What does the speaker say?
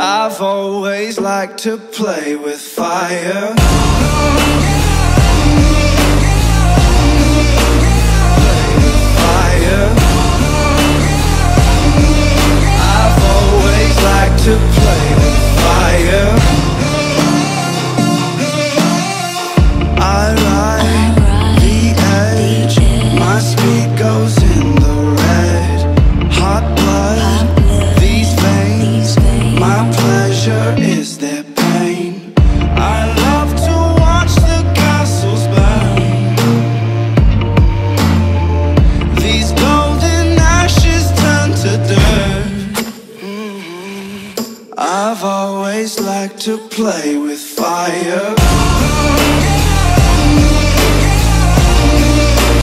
I've always liked to play with fire. I've always liked to play with fire. I ride the edge, my speed goes in the red. Hot blood, these veins, my pleasure is their pain. I love to watch the castles burn. These golden ashes turn to dirt. I've always liked to play with fire.